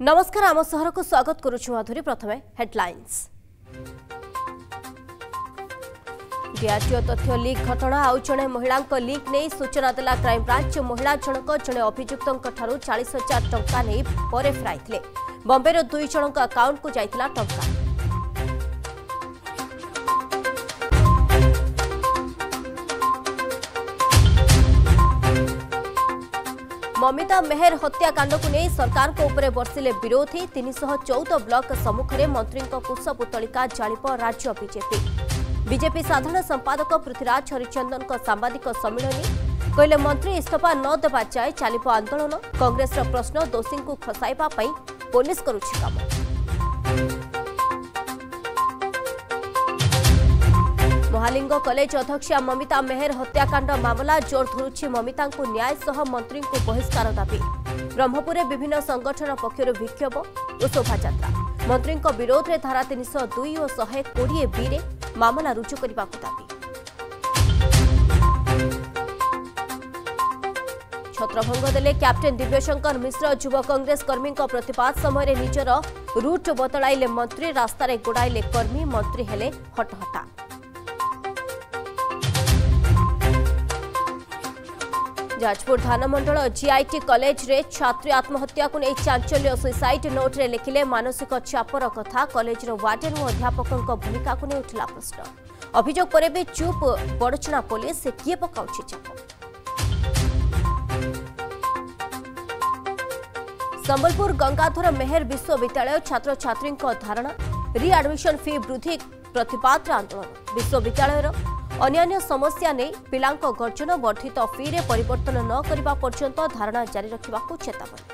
नमस्कार आम सहर को स्वागत करुछु माधुरी। प्रथमे हेडलाइंस। डीआरटीओ तथ्य लीक घटना आउ जड़े महिला लीक नहीं सूचना देला क्राइमब्रांच। महिला जनक जड़े अभियुक्त 40,000 टंका नहीं परे फेराइथिले। बॉम्बे 2 जनक अकाउंट को जाइथिला टंका। ममिता मेहर हत्याकांड को नहीं सरकार को ऊपर बर्षिले विरोधी। 314 ब्लॉक सम्मुख में मंत्री कुश पुतलिका जालिप राज्य बीजेपी साधारण संपादक पृथ्वीराज हरिचंदन सांबादिक सम्मिलन कहले मंत्री इस्तीफा न देवा जाए चलिब आंदोलन। कांग्रेस प्रश्न दोषी को खसाइबा पुलिस करुछि काम। महालिंग कॉलेज अध्यक्षा ममिता मेहर हत्याकांड मामला जोर धरुछि। ममिता को न्याय सह मंत्री को बहिष्कार दाबी। ब्रह्मपुर विभिन्न संगठन पक्षर विक्षोभ और शोभायात्रा। मंत्री विरोध में धारा 302 और 120 बी रे मामला रुजु करने को दाबी। छत्रभंग देले कैप्टेन दिव्यशंकर मिश्र। युव कांग्रेस कर्मी प्रतिवाद समय निजर रूट बदलाइले मंत्री। रास्तार गोड़ाइले कर्मी। मंत्री हेले हटहटा। जाजपुर धानमंडल जीआईटी कॉलेज रे छात्री आत्महत्या को नहीं चांचल्य। सुइसाइड नोट रे लिखिले मानसिक चापर कथा। कॉलेज वार्डन और अध्यापकों भूमिका को नहीं उठला प्रश्न। अभियोग पर भी चुप बड़चना पुलिस किए पकाउछि चाप। संबलपुर गंगाधर मेहर विश्वविद्यालय छात्र छात्री धारणा। रिएडमिशन फी वृद्धि प्रतिवाद आंदोलन। विश्वविद्यालय अन्य समस्या नहीं पिलांक गर्जन। वर्धित फी रे परिवर्तन न करने पर्यंत धारणा जारी रखा चेतावनी।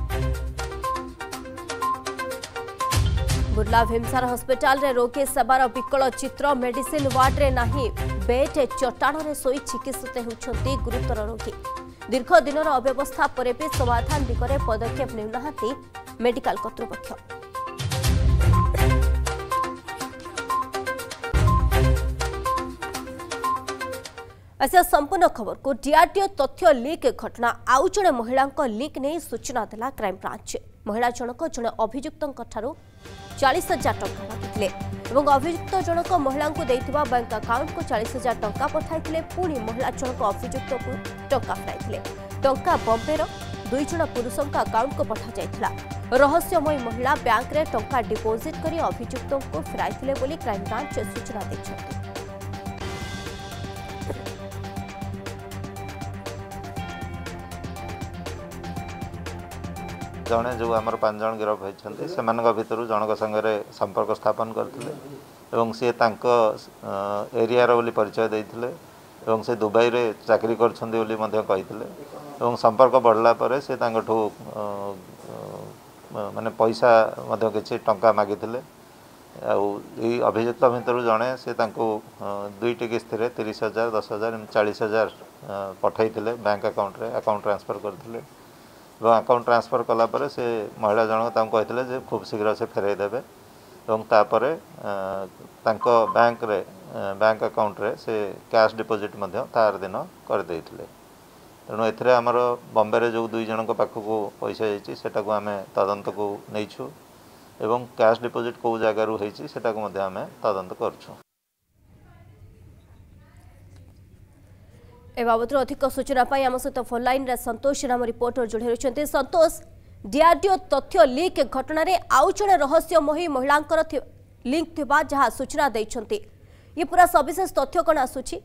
बुर्ला भीमसार हस्पिटाल रे रोगी सेवार विकल चित्र। मेडिसिन वार्ड रे नाही बेड। चट्टाण रे सोई चिकित्सित होउछंती गुरुतर रोगी। दीर्घ दिनर अव्यवस्था पर भी समाधान दिगरे पदक्षेप नेउनाहांती मेडिकल कर्तृपक्ष। ऐसा संपूर्ण खबर को डीआरटीओ तथ्य लीक घटना आउ जड़े महिला लीक नहीं सूचना देला क्राइमब्रांच। महिला जनक जड़े अभियुक्त 40,000 टंका मागिथिले एवं अभियुक्त जनक महिला को देइथिबा बैंक अकाउंट को 40,000 टंका पठाइथिले। पुणी महिला जनक अभियुक्त को टंका फेराइथिले। टंका बॉम्बे 2 जन पुरुषों अकाउंट को पठा जाइथिला। रहस्यमय महिला बैंक रे टंका डिपोजिट करी अभियुक्तों को फेराइथिले बोली क्राइमब्रांच सूचना दैछथि। जड़े जो आमर 5 जन गिरफ होती से भर जनक संगे संपर्क स्थापन करते सी एरियार बोली परिचय देते से दुबई रे चाकरी करते संपर्क बढ़ला पर से माने पैसा किसी टंका मागिले। अभियुक्त भितर जड़े से 2टी किस्ती 30,000 10,000 40,000 पठाई बैंक अकाउंट ट्रांसफर करते। अकाउंट ट्रांसफर कलापर से महिला जनक कहते खूब शीघ्र से फेरई देवे। बैंक अकाउंट रे से कैश डिपोजिट तार दिन करदे। तेणु एथिरे आमर बॉम्बे जो 2 जन पाखक पैसा जाइए सेटाको आमे तदंत को नहींछु एवं कैश डिपोजिट कौ जगार होती सेटाको आमे तदंत करछु। ए बाबत अधिक सूचना आम सहित फोन लाइन रे संतोष नाम रिपोर्टर जोड़ी रही। संतोष, डीआरटीओ तथ्य लीक घटना रे आउ जड़े रहस्यमयी महिला लिंक थिबा जहाँ सूचना दैछंती। ये पूरा सविशेष तथ्य कौन आसुची?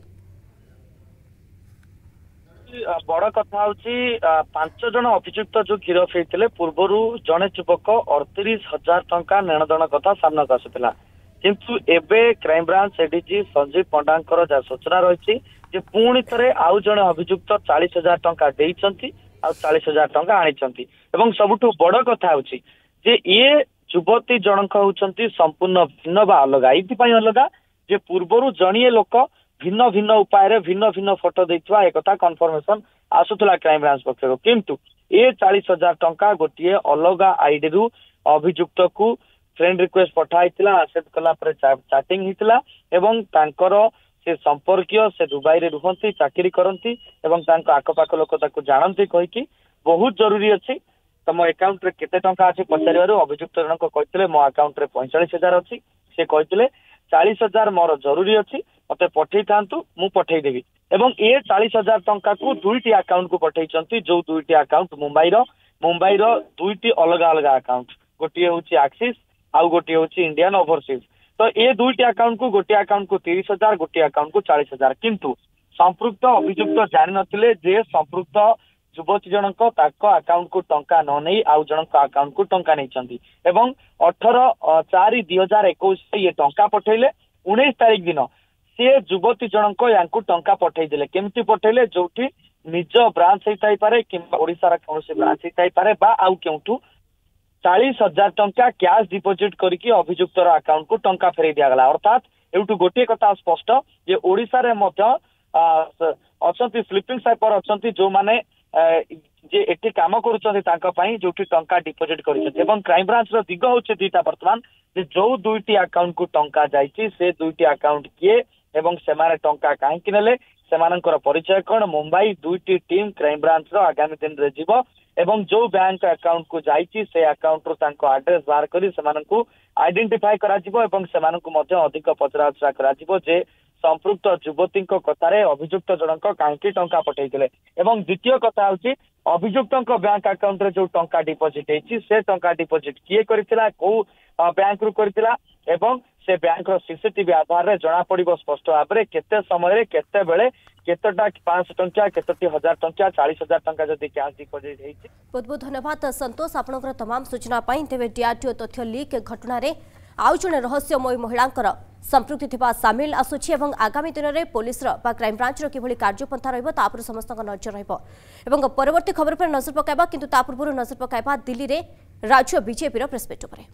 बड़ कथा होची 5 जन अभियुक्त जो गिरफ होते पूर्वर जड़े युवक 38,000 टंका नेणदेण कथा सामना आसुला। किंतु एबे क्राइमब्रांच एडीजी संजीव पंडांकर जहाँ सूचना रही पुणी थे आउ जड़े अभियुक्त 40,000 टंका देइचंती आ 40,000 टंका आनिचंती। एवं सबुठु बड़ कथा होची जे ये युवती जनक होचंती संपूर्ण भिन्न बा अलगा। एथिपाई अलगा जे पूर्वरु जणिए लोक भिन्न भिन्न उपाय भिन्न भिन्न फोटो देइथवा एक कथा कन्फर्मेशन आसुतला क्राइमब्रांच पक्षरु। किंतु ये 40,000 टंका गोटिए अलगा आईडी रु अभियुक्त को फ्रेंड रिक्वेस्ट पठाइतिला। एक्सेप्ट कला पर चैटिंग हितला एवं तांकर से संपर्कीय से दुबई रे रुहंती चाकरी करंती एवं तांको आखपाख लोक ताको जानती कहि कि बहुत जरूरी अछि तुम अकाउंट रे केते टंका अछि पचारिबारु अभियुक्त जनक कहथिले मो अकाउंट रे 45,000 अछि से कहथिले 40,000 मोर जरूरी अछि मते पठेई थांतु मु पठेई देबी एवं ए 40,000 टंका को दुईटी अकाउंट को पठेई चंती जो दुईटी अकाउंट मुंबई रो दुईटी अलग अलग अकाउंट गोटे होची एक्सिस आउ गोटे होची इंडियन ओवरसीज तो ए दुईटी अकाउंट को गोटे अकाउंट को 30,000 गोटे अकाउंट को 40,000 किंतु संपृक्त अभियुक्त जानि नथिले जे संपृक्त युवती जनक अकाउंट को टंका न नहीं आउ जनक अकाउंट को टंका नहीं एवं 18/4/2021 ये टंका पठेले 19 तारिख दिन से युवती जनक यांकु टंका पठेई देले केमती पठेले जोठी निज ब्रांच होई पारे किंबा ओडिसा रा कोनोसी ब्रांच होई पारे बा आउ केउठू 40,000 टंका कैश डिपोजिट करके अभियुक्त अकाउंट को टंका फेरई दिया गला अर्थात एउठू गोटे कथा स्पष्ट जे ओडिसा रे मध्य अछंती स्लीपिंग साइपर अछंती जो माने जे एठी काम करूछन्ती तांका पई जोठी टंका डिपोजिट करिसथि एवं क्राइम ब्रांच रो दिग होचे दीटा वर्तमान जे जो दुईटी अकाउंट को टंका जाईची से दुईटी अकाउंट किए एवं सेमाने टंका काहे किनले सेमानकर परिचय कोन मुंबई दुईटी टीम क्राइम ब्रांच रो आगामी दिन रे जीवो एवं जो बैंक अकाउंट को जाईची से अकाउंट रो तांको एड्रेस बाहर करी सेमानकु आइडेंटिफाई करा जीवो एवं सेमानकु मध्य अधिक पचराउचरा करा जीवो जे संपृक्त युवती कथार अभियुक्त जनक कहीं टंका पठेइले एवं द्वितीय कथा हूँ अभियुक्त बैंक अकाउंट रे जो टंका डिपोजिट होती से टंका डिपोजिट किए करथिला को बैंक रु करथिला एवं से बैंक रो सीसीटीवी आधार रे जना पड़िबो स्पष्ट भाव में केते समय रे केते बेले केतटा 500 टंका केतटी 1000 टंका 40,000 टंका जदि कैश डिपोजिट हेछि। बहुत बहुत धन्यवाद संतोष आपनकर तमाम सूचना पाई तेबे डीआरटीओ तथ्य लीक घटना रे आउ जने रहस्यमयी महिलांकर संपृक्ति थिबा सामिल आसुछि एवं आगामी दिन में पुलिस क्राइम ब्रांच किभଳି कार्यपंथा रहिबो तापर समस्त नजर रहिबो एवं परवर्ती खबर पर नजर पकाइबा किंतु ता पूर्व नजर पकाइबा दिल्ली रे राज्य बीजेपी रो प्रेस मीट पर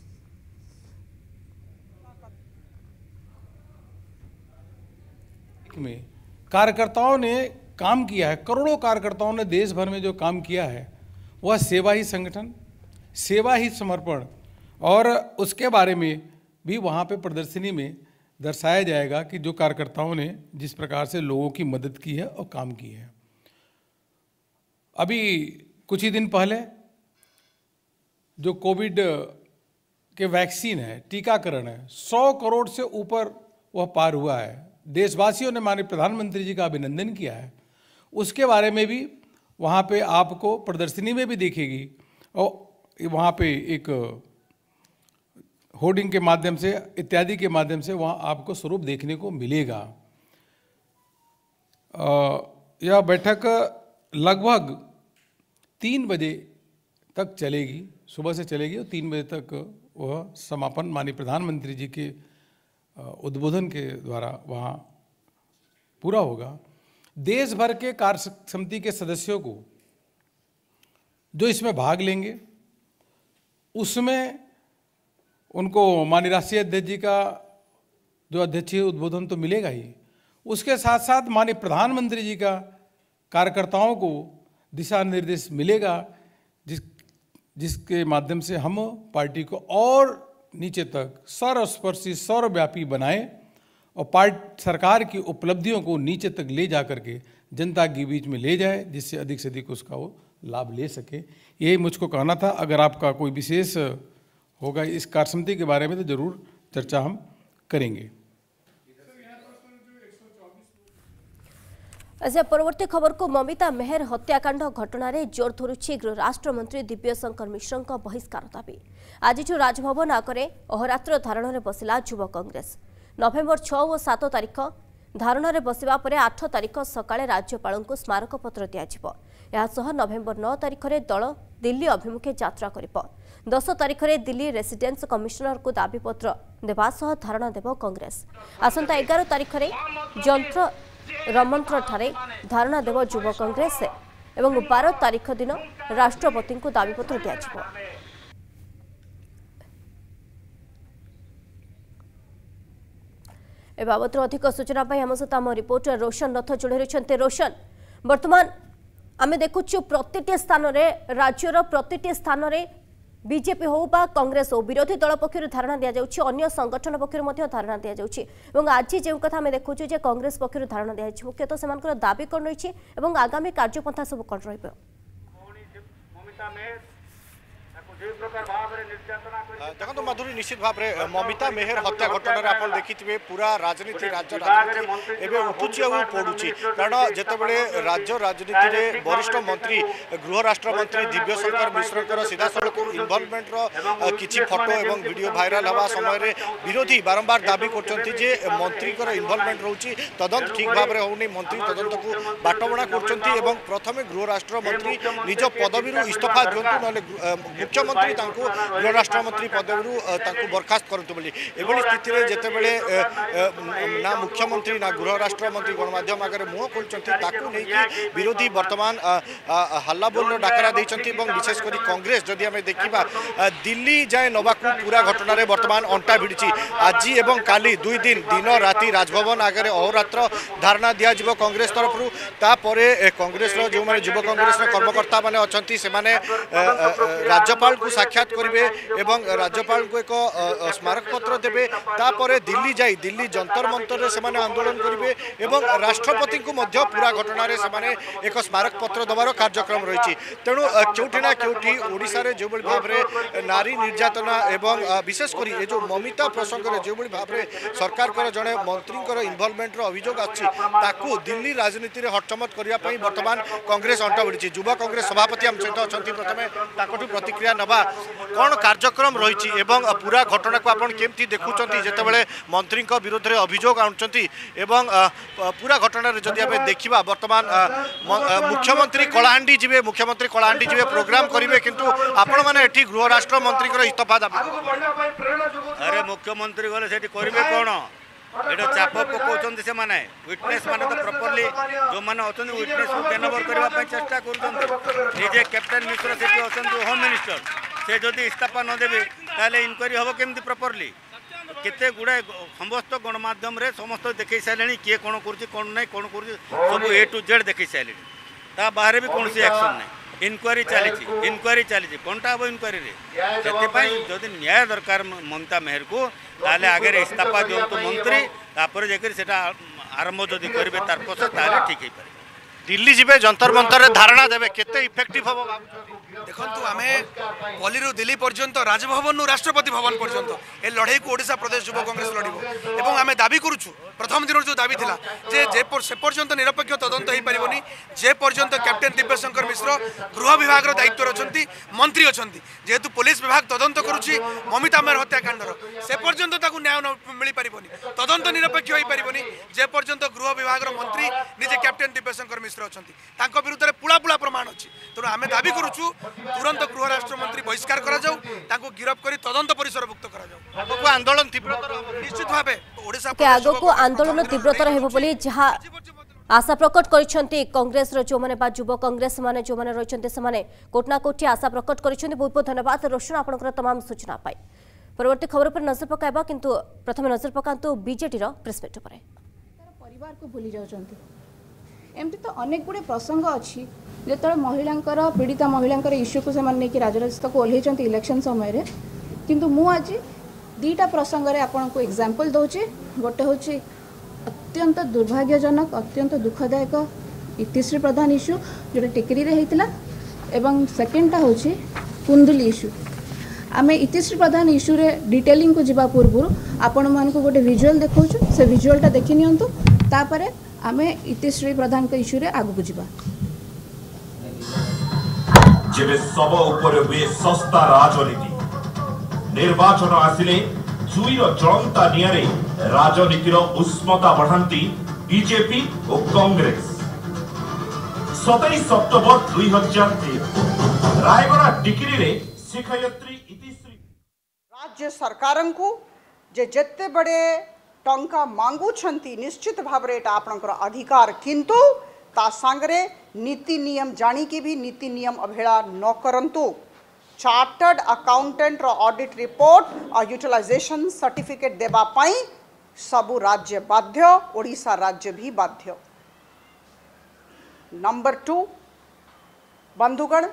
में कार्यकर्ताओं ने काम किया है। करोड़ों कार्यकर्ताओं ने देश भर में जो काम किया है वह सेवा ही संगठन, सेवा ही समर्पण और उसके बारे में भी वहाँ पे प्रदर्शनी में दर्शाया जाएगा कि जो कार्यकर्ताओं ने जिस प्रकार से लोगों की मदद की है और काम की है। अभी कुछ ही दिन पहले जो कोविड के वैक्सीन है, टीकाकरण है, 100 करोड़ से ऊपर वह पार हुआ है। देशवासियों ने माननीय प्रधानमंत्री जी का अभिनंदन किया है। उसके बारे में भी वहाँ पे आपको प्रदर्शनी में भी दिखेगी और वहाँ पे एक होर्डिंग के माध्यम से इत्यादि के माध्यम से वहाँ आपको स्वरूप देखने को मिलेगा। यह बैठक लगभग 3 बजे तक चलेगी, सुबह से चलेगी और 3 बजे तक वह समापन माननीय प्रधानमंत्री जी के उद्बोधन के द्वारा वहाँ पूरा होगा। देश भर के कार्य समिति के सदस्यों को जो इसमें भाग लेंगे उसमें उनको माननीय राष्ट्रीय अध्यक्ष जी का जो अध्यक्षीय उद्बोधन तो मिलेगा ही, उसके साथ साथ माननीय प्रधानमंत्री जी का कार्यकर्ताओं को दिशा निर्देश मिलेगा जिसके माध्यम से हम पार्टी को और नीचे तक सर्वस्पर्शी सर्वव्यापी बनाएं और सरकार की उपलब्धियों को नीचे तक ले जा करके जनता के बीच में ले जाए जिससे अधिक से अधिक उसका वो लाभ ले सके। यही मुझको कहना था। अगर आपका कोई विशेष होगा इस कार्य समिति के बारे में तो जरूर चर्चा हम करेंगे। अच्छा, परवर्ती खबर को ममिता मेहर हत्याकांड घटना रे जोर धरुछि गृह राष्ट्र मंत्री दिव्यशंकर मिश्र बहिष्कार दाबी। आज राजभवन आगे अहोरात्र धारण में बसिला युव कांग्रेस। नवेम्बर 6 और 7 तारिख धारण में बसवा पर 8 तारिख सकाळे राज्यपाल को स्मारकपत्र दिज्व। नवेम्बर 9 तारिख में दल दिल्ली अभिमुखे यात्रा करिब। 10 तारिख में दिल्ली रेसिडेंस कमिशनर को दाबीपत्र देवा सह धारणा देव कांग्रेस। आसंता 11 तारिख में जंत्र रमंत्र ठारे धारणा देव युव कांग्रेस एवं 12 तारिख दिन राष्ट्रपति को दाबीपत्र दिज्व। ए बाबत अधिक सूचना आम सहित आम रिपोर्टर रोशन रथ जोड़ी रही। रोशन, बर्तमान आम देखुचु प्रति स्थान में राज्यर प्रति स्थान में बीजेपी हो बा कांग्रेस हो विरोधी दल पक्षर धारणा दि जाउछि, अन्य संगठन पक्षर धारणा दि जाउछि एवं आज जो कथा आम देखुचु जे कांग्रेस पक्षर धारणा दि जाउछि मुख्यतः सेमानकर दाबी कोन रहिछि एवं आगामी कार्यपंथा सब कोन रहइबो। देखो माधुरी निश्चित भाव में ममिता मेहर हत्या घटना आप देखिए पूरा राजनीति राज्य राजनीति एवं उठुची और पड़ुची कारण जितेबाला राज्य राजनीति में वरिष्ठ मंत्री गृह राष्ट्र मंत्री दिव्यशंकर मिश्र सीधासख इनवल्वमेंट किसी फोटो एवं वीडियो भाइराल हवा समय विरोधी बारंबार दाबी कर मंत्री इनवल्वमेंट रोचे तदंत ठीक भाव में होनी मंत्री तदंत को बाटबणा कर प्रथम गृह राष्ट्र मंत्री निज पदवी इस्तीफा दिंतु ना मुख्यमंत्री गृह राष्ट्र मंत्री पदवी बर्खास्त करूँ बोली स्थित में जितेबाला ना मुख्यमंत्री ना गृह राष्ट्र मंत्री गणमाध्यम आगे मुह खोलती विरोधी बर्तमान हल्लाबोल डाकरा देते विशेषकर कांग्रेस जदि आम देखा दिल्ली जाए नवाकू पूरा घटना बर्तमान अंटा भिड़ी आज एवं काली 2 दिन दिन राति राजभवन आगे अहोरात्र धारणा दिज्व कांग्रेस तरफ तापर कांग्रेस जो मैंने युव कांग्रेस कर्मकर्ता मैंने अच्छा से राज्यपाल को साक्षात करेंगे एवं राज्यपाल को एक स्मारक पत्र देवे तापर दिल्ली जाई दिल्ली जंतर मंतर से आंदोलन करेंगे एवं राष्ट्रपति को मध्य पूरा घटना से एक स्मारक पत्र देवार कार्यक्रम रही तेणु क्योंकि ना क्योंकि ओडिशा रे जो भाव में नारी निर्यातना एवं विशेषकर ये जो ममिता प्रसंग में जो भाव में सरकार जड़े मंत्री इनवल्वमेंट अभियोग आछि दिल्ली राजनीति में हटचमट करने बर्तमान कांग्रेस अंटा भिड़ी युवा कांग्रेस सभापति आम सहित अच्छा प्रथम प्रतिक्रिया नवा कौन कार्यक्रम रही पूरा घटना को आपन केमती देखुंट जितेबाला मंत्री विरोध में अभियोग आनुंट पूरा घटना जदि आम देखा बर्तमान मुख्यमंत्री कलाहांडी जी मुख्यमंत्री कलाहांडी जी प्रोग्राम करेंगे किंतु आपण मैंने गृह राष्ट्र मंत्री इस्तीफा दाबी अरे मुख्यमंत्री गले से करेंगे कौन ये चाप पकाउछन्ति से माने विटनेस माने तो प्रॉपर्ली जो माने अछन विटनेस को टेनओवर करबा चेष्टा करूछन्ति निजे कैप्टन मिश्र सेठी अछन होम मिनिस्टर से जदि इस्तीफा न देबे ताले इनक्वारी हबो केमति प्रॉपर्ली केते गुडा समस्त गणमाध्यम रे समस्त देखै साइलेनी किए कोन करछि कोन नै कोन करछि सब ए टू जेड देखै साइलेनी ता बाहर भी कोनसी एक्शन नै इनक्वारी चली कौनटा हम इनक्वारी से जदि न्याय दरकार ममता मेहर को ताले आगे इस्तीफा दिंतु मंत्री तापर जाकर आरंभ जदि करेंगे तार प्रोसेस ताले ठीक है पारे दिल्ली जीवे जंतर मंतर धारणा देवे केते इफेक्टिव हम देखु आम पल्ली दिल्ली पर्यंत राजभवन राष्ट्रपति भवन पर्यंत ए लड़ाई को ओडिशा प्रदेश युव कांग्रेस लड़ब और आम दाबी करुचु प्रथम दिन जो दाबी थिला से पर्यंत निरपेक्ष तदंत हो पारिबनी जे पर्यंत कैप्टेन दिव्यशंकर मिश्र गृह विभाग दायित्व अच्छा मंत्री अच्छा जेहेतु पुलिस विभाग तदंत करुच्ची ममिता मेहर हत्याकांडर से पर्यंत न्याय मिल पारिबनी तदंत निरपेक्ष हो पारिबनी जे पर्यंत गृह विभाग मंत्री निजे कैप्टेन दिव्यशंकर मिश्र अच्छा विरुद्ध में पुला पुला प्रमाण अच्छी तेणु आम दाबी करुचु तुरंत गृह राष्ट्र मंत्री बहिष्कार करा जाऊ ताको गिरफ्त करी तदंत परिसरभुक्त करा जाऊ को आंदोलन तीव्रतर निश्चित भाव ओडिशा आगो को आंदोलन तीव्रतर हेबो बोली जहा आशा प्रकट करिसेंती कांग्रेस रो जो माने बा युव कांग्रेस माने जो माने रहिसेंती से माने कोटना कोठी आशा प्रकट करिसेंती बहुत बहुत धन्यवाद रोशन आपनकर तमाम सूचना पाई परवर्ती खबर पर नजर पकाइबा किंतु प्रथम नजर पकांतु बीजेटी रो प्रेसमिट पर परिवार को भूली जाउचंती एमती तो अनेक गुड़े प्रसंग अच्छी जो महिलांकर पीड़िता महिलांकर इश्यू को से राजरास्ता को ओह्लैंट इलेक्शन समय किंतु मु आज दीटा प्रसंग रे आपन को एग्जांपल दउची गोटे होची अत्यंत दुर्भाग्यजनक अत्यंत दुखदायक इतिश्री प्रधान इश्यू जो टिकरी रे हेतिला एवं सेकेंडटा होची कुंदली इश्यू आमे इतिश्री प्रधान इश्यू रे डिटेलिंग को जिबा पूर्व आपण मान को गोटे विजुअल देखौछु से विजुअलटा देखि नियंतु तापरे आमे इतिश्री प्रधान के इश्यू रे आगु को जिबा जेबे सब ऊपर हुए सस्ता राजनीति निर्वाचन आसिले जुईर जलंता नियारे राजनीतिर उष्मता बढ़ाती बीजेपी और कांग्रेस 27 अक्टोबर 2013 रायगड़ा टिकरी रे शिक्षयत्री इतिश्री राज्य सरकार को जेते बड़े टंका मांगु निश्चित भाव आपणकर अधिकार किंतु ता सांगरे नीति नियम जानिकी भी नीति नियम अवहेला न करंतु चार्टर्ड अकाउंटेंट रो ऑडिट रिपोर्ट और यूटिलाइजेशन सर्टिफिकेट देबा पाई सबु राज्य बाध्य ओडिशा राज्य भी बाध्य। नंबर 2 बंधुगण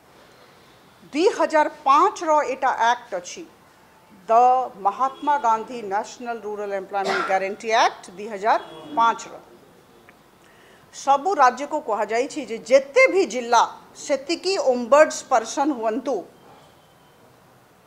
2005 रो एटा एक्ट अच्छी the Mahatma Gandhi national rural employment guarantee act 2005 रो सबु राज्य को कह जाइछि जे जेते भी जिला सेतिकी ओम्बर्ड्स पर्सन हुअन्तु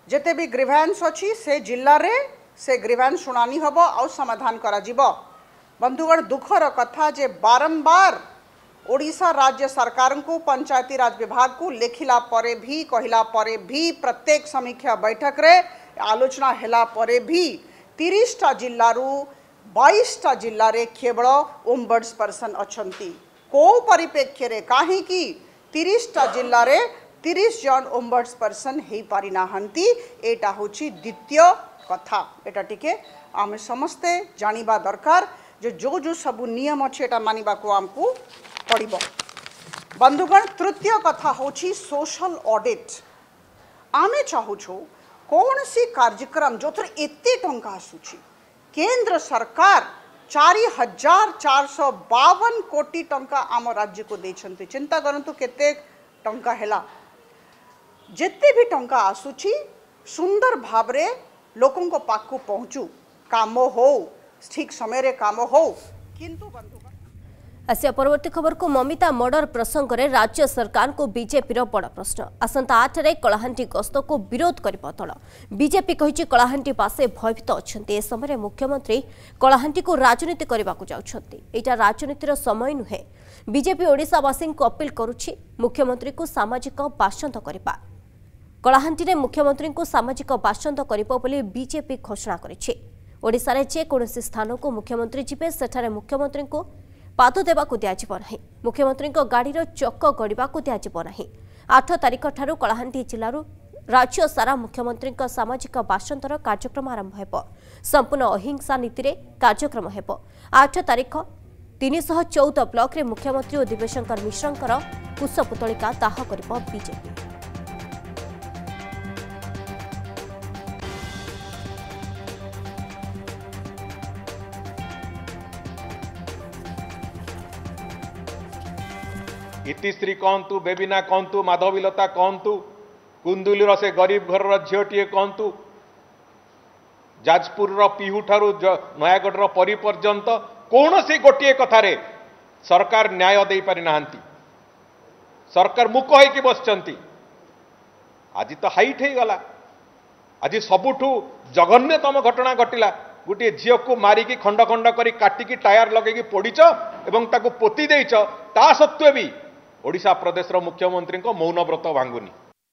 जेते भी ग्रीवेंस अच्छी से जिल्ला रे से ग्रीवेंस शुणानी हब आ समाधान करा जिवो। बंधुगण दुखर कथा जे बारंबार ओडिशा राज्य सरकार को पंचायती राज विभाग को लिखिला परे भी कहला परे भी प्रत्येक समीक्षा बैठक रे आलोचना हेला परे भी 30टा जिल्लारू 22टा जिल्ला रे केवल ओम्बड्स पर्सन अछंती। को परिप्रेक्ष्य रे काहे कि 30टा जिल्ला रे 30 जन ओम्बड्स पर्सन हेई पारि नाहंती। एटा होची द्वितीय कथा। एटा टिके आमे समस्ते जानिबा दरकार जे जो सब नियम अच्छे एटा मानिबा को हमको पड़िबो। बंधुगण तृतीय कथा होची सोशल ऑडिट। आमे चाहूछु कौन सी कार्यक्रम जो एते टंका आसुची केंद्र सरकार 4452 कोटी टंका आम राज्य को देछंती। चिंता करंतु केते टंका हेला। जेते भी टंका आसुची सुंदर भावरे लोकों को पाकू पहुँचू काम हो ठीक समय रे काम हो। किंतु बंधुगण आसिया परवर्ती खबर को ममिता मर्डर प्रसंग में राज्य सरकार को बीजेपी बड़ प्रश्न। आसंता 8 रे कलाहांटी गस्त को विरोध करिबो दल। बीजेपी कहिछि कलाहांटी पासे भयभीत अछंती। ए समय मुख्यमंत्री कलाहांटी को राजनीति करबा को जाउछंती। एटा राजनीतिर समय नुहे। बीजेपी ओडिशावासी को अपील करुछि मुख्यमंत्री को सामाजिक बासंद करबा। कलाहांटी रे मुख्यमंत्री को सामाजिक बासंद करिबो बोली बीजेपी घोषणा करिछि। ओडिशा रे जे कोनोसी स्थान को मुख्यमंत्री जिबे सेठारे मुख्यमंत्री को पाद देवा दिज्व ना। मुख्यमंत्री गाड़ी चक गड़ा दिज्व ना। 8 तारिख ठारू कलाहांटी जिलूर राज्य सारा मुख्यमंत्री सामाजिक बासंतर कार्यक्रम आरंभ हो। संपूर्ण अहिंसा नीति रे कार्यक्रम हो। 8 तारिख 314 ब्लॉक रे मुख्यमंत्री और दिव्यशंकर मिश्रंकर कुशपुतलिका दाह कर बीजेपी। इतिश्री कहतु बेबिना कहतु माधवीलता कहतु कुंदुलीर से गरीब घर झीटीए कहतु जाजपुर पिहू ठारू नयागढ़ परी पर्यंत कौन सी गोटे कथारे सरकार न्याय दे पारि नाहंती। सरकार मुक होइकी बसचंती। आज तो हाइट हो गला। आज सबुठू जघन्यतम घटना घटिला। गोटे झील को मारिकी खंड खंड करी काटिकी टायर लगेगी पोड़ीच एवं ताकू पोती देइच ता सत्वे भी ओडिशा प्रदेश मुख्यमंत्री को मौन व्रत भांगुनी।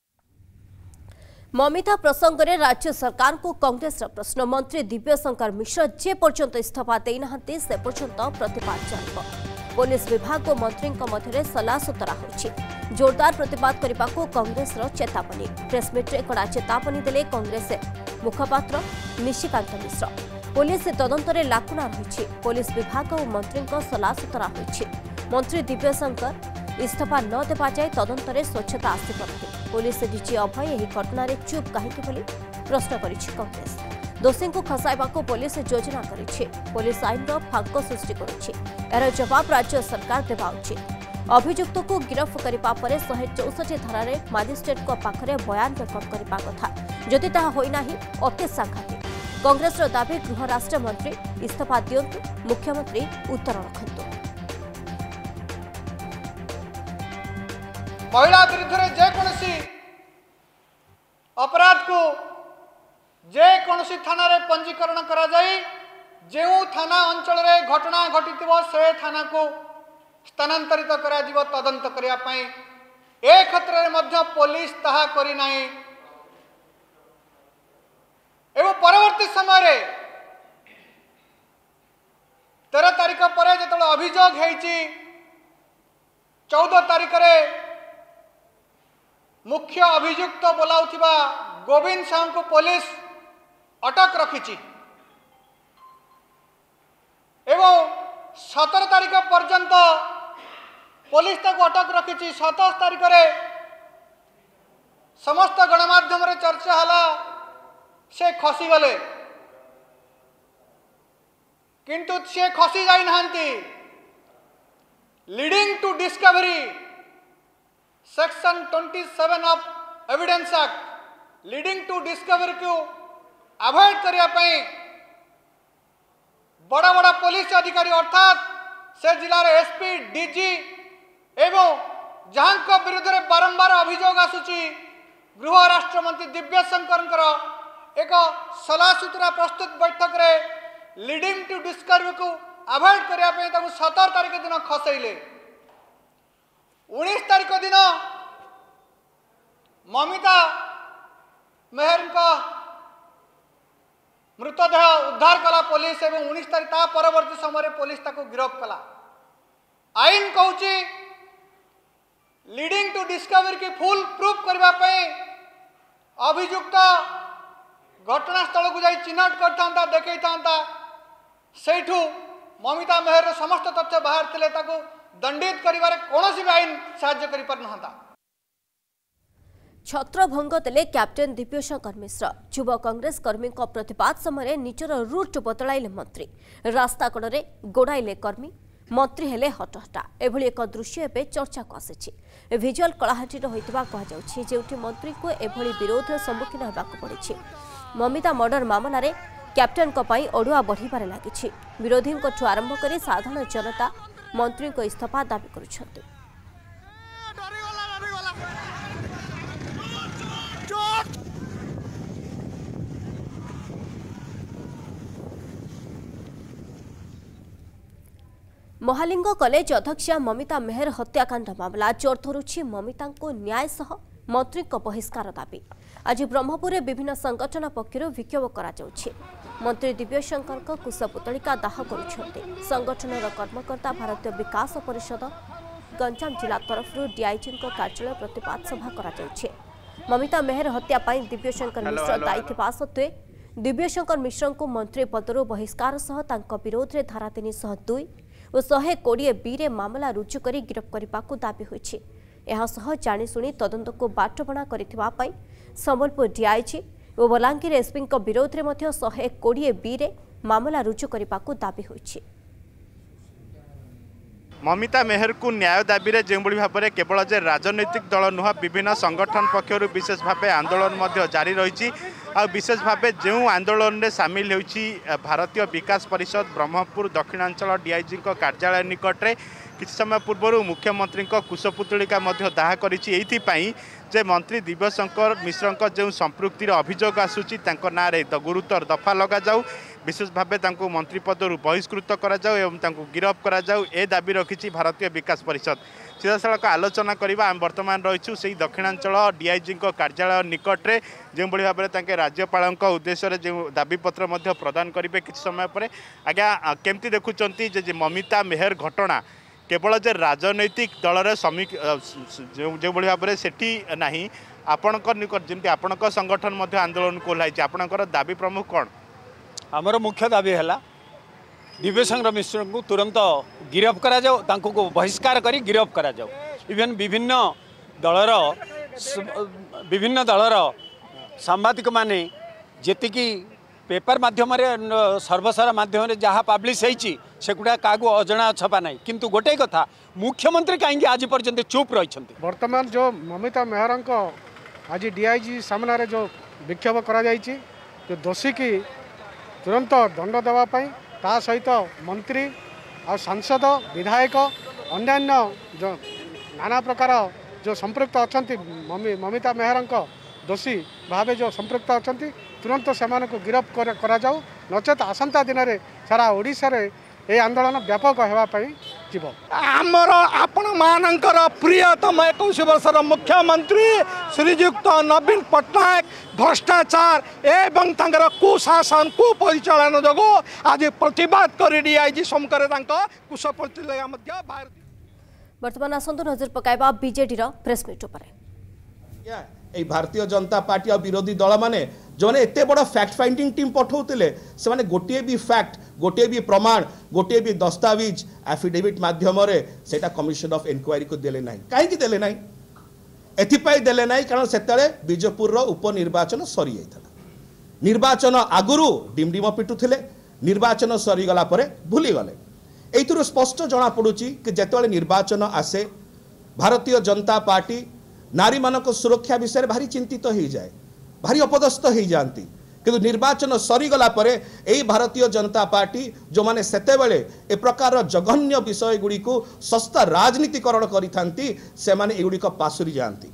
ममिता प्रसंग में राज्य सरकार को कांग्रेस प्रश्न। मंत्री दिव्यशंकर मिश्र जे पर्यंत इस्तीफा देना से पर्यंत प्रतिवाद चलिब। पुलिस विभाग और मंत्री मध्य सलासुतरा होछि। जोरदार प्रतिवाद करने को कांग्रेस चेतावनी। प्रेसमिट्रे कड़ा चेतावनी देले कांग्रेस मुखपात्र निशिकांत मिश्र। पुलिस तदंत में लाकुना रही। पुलिस विभाग और मंत्री सलासुतरा होछि। मंत्री दिव्यशंकर इस्तीफा न देवा जाए तदंत में स्वच्छता आसिब नहीं। पुलिस डीजी अभय यह घटना चुप कहीं प्रश्न करिछि कांग्रेस। दोषी को खसाइबा को पुलिस योजना करिछि। पुलिस आईन फांक सृष्टि करुछि। यार जवाब राज्य सरकार देवा उचित। अभियुक्त को गिरफ्त करने पर 164 धारा मजिस्ट्रेट पाखरे बयान रेकर्ड करने कथा। जदि ताहा होइना अति सांघातिक। कांग्रेस दाबी गृह राष्ट्र मंत्री इस्तीफा दियंतु। मुख्यमंत्री उत्तर रखंतु। महिला विरुद्ध जेकोसी अपराध को जेकोसी थाना रे पंजीकरण करा जाई जो थाना अंचल रे घटना घटी से थाना को स्थानांतरित करा जीव तदंत करिया पई। ए क्षेत्र रे मध्य पुलिस ताहा करी नाही। एवं परवर्ती समय रे 13 तारिख पर जो अभियोग होईची 14 तारिख रे मुख्य अभियुक्त बोलाउथिबा गोविंद साहू को पुलिस अटक रखिछि एवं 17 तारिख पर्यंत पुलिस ताको अटक रखिछि। 27 तारिख रे समस्त गणमाध्यम रे चर्चा हला से खसी गले किंतु से खसी जाई नाहंती। Leading to discovery section 27 of evidence act leading to discovery को अवॉइड करिया पई बड़ा बड़ा पुलिस अधिकारी अर्थात से जिलार एसपी डीजी एवं जहां विरुद्ध में बारंबार अभियोग आसुची गृह राष्ट्र मंत्री दिव्यशंकर एक सलासुतरा प्रस्तुत बैठक रे लीडिंग टू डिस्कवरी को अवॉइड करने 17 तारीख दिन खसैले 19 तारीख दिन ममिता मेहर मृतदेह उद्धार कला पुलिस और 19 तारीख परवर्ती समय पुलिस ताको गिरफ्त कला। आईन कहूँ लीडिंग टू डिस्कवरी की फुल प्रूफ करने अभियुक्त घटनास्थल को जाई चिन्हट करता देखई था सेठू ममिता मेहर समस्त तथ्य बाहर थे दंडित करिवारे कौनसी भी आईन साहाय्य करि पार नहंता। छत्रभंग देले कैप्टेन दिव्यशंकर मिश्र युवा कांग्रेस कर्मी प्रतिवाद समय निजर रूट बदलाइले मंत्री रास्ता कड़े गोड़ाइले कर्मी मंत्री हेले हटहटा एभली एक दृश्य एवं चर्चा को आसी भिजुआल कलाहाटी जो मंत्री को एभली विरोध सम्मुखीन होगा पड़ी ममिता मर्डर मामलें कैप्टेन अड़ुआ बढ़िबार लगी विरोधी आरंभ कर साधारण जनता मंत्री को इस्तीफा दाबी करुछन्ति। महालिंग कॉलेज अध्यक्षा ममिता मेहर हत्याकांड मामला जोर धरुछि ममिता को न्याय सह मंत्री को बहिष्कार दाबी आज ब्रह्मपुर में विभिन्न संगठन पक्षर विक्षोभ करा जाउछि। मंत्री दिव्यशंकर कुशपुतलिका दाह करुछन्ति। संगठन कर्मकर्ता भारतीय विकास परिषद गंजाम जिला तरफ डीआईजी कार्यालय प्रतिवाद सभा करा जाउछि। ममिता मेहर हत्या पाई दिव्यशंकर मिश्र दायी थिबा सत्वे दिव्यशंकर मिश्र को मंत्री पदरु बहिष्कार सह तांको विरोध में धारा 302 और 120 रे मामला रुजु करी गिरफ करने को दाबी होइछि। यह सह जाणीशुणी तदंत को बाटबणा करिथिबा पई संबलपुर डीआईजी और बलांगीर एसपी विरोध में 120 रे मामला रुजु करने को दाबी होइछि। ममिता मेहर को न्याय दाबी रे जो भाव में केवल जे राजनैतिक दल नुह विभिन्न संगठन पक्षर विशेष भाव आंदोलन जारी रही आ विशेष भाव जो आंदोलन में सामिल होती भारतीय विकास परिषद ब्रह्मपुर दक्षिणांचल डीआईजी कार्यालय निकट में किसी समय पूर्व मुख्यमंत्री कुशपुतलिका दाह करी जे मंत्री दिव्यशंकर मिश्र जो संपृक्तिर अभियोग आसूची ना गुरुतर दफा लगा जाऊ विशेष भाव मंत्री पदर बहिष्कृत करा गिरफ करा ए दाबी रखी भारतीय विकास परिषद सीधा सड़क आलोचना करवा आम बर्तमान रहीचु से दक्षिणांचल डीआईजी कार्यालय निकट में जो भाव में राज्यपाल उद्देश्य जो दाबीपत्र प्रदान करेंगे किसी समय पर आज्ञा केमती देखुं ममिता मेहर घटना केवल जे राजनैतिक दलर जो भाव में सेठी नहीं आपणकर निकट जमी आपण संगठन आंदोलन को ओह्लाई आपणकर दाबी प्रमुख कौन आमर मुख्य दाबी है दिव्यशंकर मिश्र को तुरंत गिरफ करा जाओ तांको को बहिष्कार करी गिरफ करा जाओ इवेन विभिन्न दलर सांबादिक माने जेतिकी पेपर माध्यम सर्वसारा माध्यम जहाँ पब्लिश होती से गुड़ा क्या अजना छपा ना किंतु गोटे कथा मुख्यमंत्री कहीं आज पर्यंत चुप रही वर्तमान जो ममिता मेहर आज डीआईजी सामने जो विक्षोभ करा जो दोषी की तुरंत दंड देवाई ता सहित मंत्री आ सांसद विधायक अन्यान्य जो नाना प्रकार जो संपृक्त अच्छा ममिता मेहर दोषी भाव जो संपृक्त अच्छा तुरंत से गिरफ करा जाऊ नचेत आसंता दिन में सारा ओडिशा रे ए आंदोलन व्यापक होगापाई जीव आमर आपण मानकर प्रियतम 21 वर्षर मुख्यमंत्री श्रीयुक्त नवीन पट्टनायक भ्रष्टाचार एवं कुशासन कुपरिचालन जो आज प्रतिवाद कर डीआईजी सम्मुखें कुशपुतलिका वर्तमान आसंतु नजर पकाइबा बीजेडी प्रेस मीट ए भारतीय जनता पार्टी और विरोधी दल माने जो एत बड़ फैक्ट फाइंडिंग टीम पठाउतिले से माने गोटे भी फैक्ट गोटे भी प्रमाण गोटे भी दस्तावेज एफिडेविट माध्यम सेटा कमिशन ऑफ इंक्वायरी को देले नहीं कहीं देले नहीं एथिपाई देले नहीं कारण सेतले बीजपुर उपनिर्वाचन सरी जाइथला निर्वाचन आगुरु डिमडिम पिटुथिले निर्वाचन सरी गला परे भूली गले एइथुरु स्पष्ट जना पडुची कि जेतले निर्वाचन आसे भारतीय जनता पार्टी नारी मानक सुरक्षा विषय भारी चिंतित हो जाए भारी अपदस्थ हो जाती किंतु निर्वाचन सरीगला परे यही भारतीय जनता पार्टी जो माने सेते बेले ए प्रकार जघन्य विषय गुड़ी को सस्ता राजनीतिकरण करिथांती से माने एगुड़ी पासुरी जाती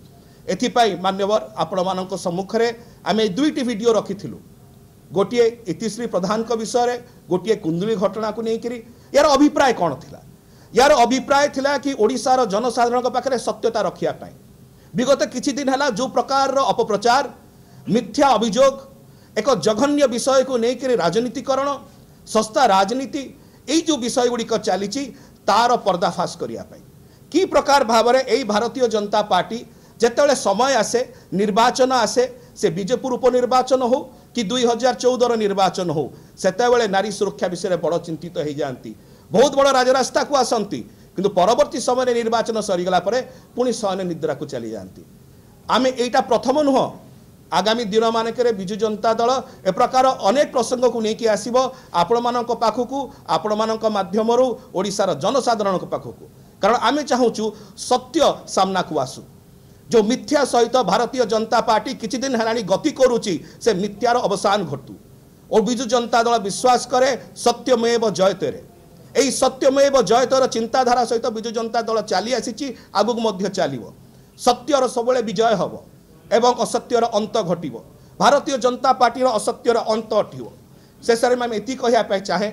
एथिपाई मान्यवर आपण मानक सम्मुख रे आमे दुईटी वीडियो रखिथिलु गोटे इतिश्री प्रधान को विषय रे गोटे कुंदली घटना को लेकर यार अभिप्राय कौन थिला यार अभिप्राय थिला कि ओडिशार जनसाधारण पाखे सत्यता रखिया पाई विगत किछि दिन है जो प्रकार अपप्रचार मिथ्या अभियोग एक जघन्य विषय को लेकर राजनीतिकरण सस्ता राजनीति यही जो विषय गुड़िक चली तार पर्दाफाश करने कि प्रकार भाव में भारतीय जनता पार्टी जिते समय आसे निर्वाचन आसे से बीजेपुर उपनिर्वाचन हो कि 2014 निर्वाचन हो सेतेबेले नारी सुरक्षा विषय बड़ चिंतित हो जाती बहुत बड़ राजरास्ता को आसती किंतु परवर्ती समय निर्वाचन सरीगला पुणी शयन निद्रा को चली जाती आमे एटा प्रथम नुह आगामी दिन मानक विजु जनता दल ए प्रकार अनेक प्रसंग को लेकिन आसब आपण मान पाखक आपण मान मध्यम ओडिशार जनसाधारण पाखक कारण आमे चाहूँ सत्य सामना को आसू जो मिथ्या सहित भारतीय जनता पार्टी किछि दिन है गति करुच्ची से मिथ्यार अवसान घटू और विजु जनता दल विश्वास करे सत्यमेव जयते यही सत्यमेव जयतर चिंताधारा सहित विजु जनता दल चली आसी आगुक मध्य चलिबो सत्यर सबले विजय हब एवं असत्यर अंत घटिबो भारतीय जनता पार्टी असत्यर अंत हटिबो शेष में एति कहया चाहे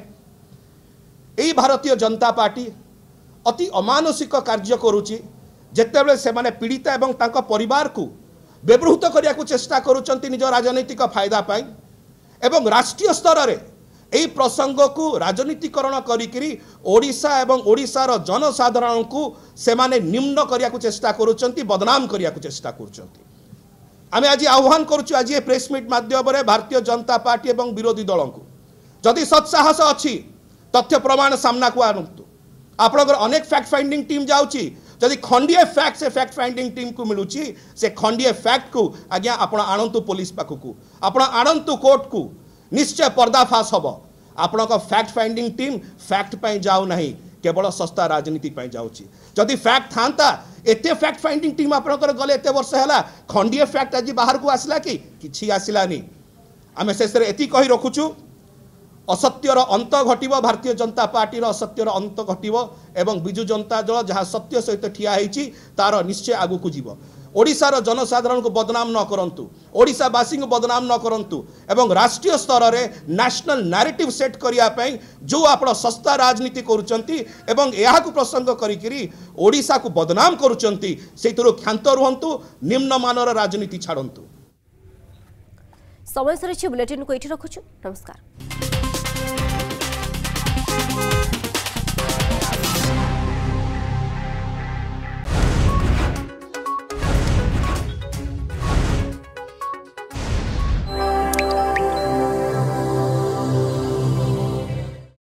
यही भारतीय जनता पार्टी अति अमानुषिक कार्य करुच्ची जितेबले से माने पीड़िता एवं तांको परिवार को व्यवहृत करने को चेष्टा करुचंती निज राजनीतिक फायदा पाई एवं राष्ट्रीय स्तर में यही प्रसंग को राजनीतिकरण करिकिरी ओडिशा एवं ओडिशार जनसाधारण को से माने निम्न करने को चेष्टा करुचंती बदनाम करने को चेष्टा करुचंती आमे आज आह्वान करुचु आज प्रेस मीट माध्यम भारतीय जनता पार्टी एवं विरोधी दल को जदि सत्साहस अच्छी तथ्य प्रमाण सामना को आनतु आपनकर अनेक फैक्ट फाइंडिंग टीम जाउची जदि खंडीय फैक्ट से फैक्ट फाइंडिंग टीम को मिलूची से खंडीय फैक्ट को आज्ञा आपण आणंतु पुलिस पाखक आपण आणंतु कोर्ट को निश्चय पर्दाफाश हम आपण फैक्ट फाइंडिंग टीम फैक्ट पाई जाऊ नहीं केवल सस्ता राजनीति पाई जाउची जदि फैक्ट थांता एते फैक्ट फाइंडिंग टीम आपनकर गले एते वर्ष हैला खंडीय फैक्ट आज बाहर को आसला कि किछि आसिलानी आमे शेष रे एति कहि रखुछु असत्यर अंत घटिबो भारतीय जनता पार्टी असत्यर अंत घटिबो एवं विजु जनता दल जहाँ सत्य सहित ठिया होइछि तार निश्चय आगु को जीवो ओडिशार जनसाधारण को बदनाम न करंतु ओडिशावासी को बदनाम न करंतु एवं राष्ट्रीय स्तर में नेशनल नैरेटिव सेट करिया पई जो आपण सस्ता राजनीति करुचंती एवं यह प्रसंग करिकिरी ओडिशा को बदनाम करुचंती सेतरो क्षांत रुहंतु निम्न मानर राजनीति छाड़ंतु समय सरिछि बुलेटिन को एठी रखुछु नमस्कार।